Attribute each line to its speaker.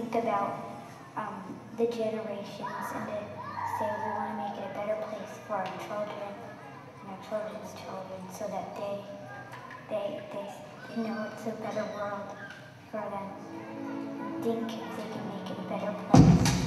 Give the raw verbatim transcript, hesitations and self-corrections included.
Speaker 1: think about um, the generations and to say we want to make it a better place for our children and our children's children, so that they they they, they know it's a better world for them. Think if they can make it a better place.